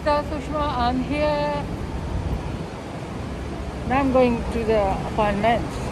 Namaskar, Sushma. I'm here. Now I'm going to the appointment.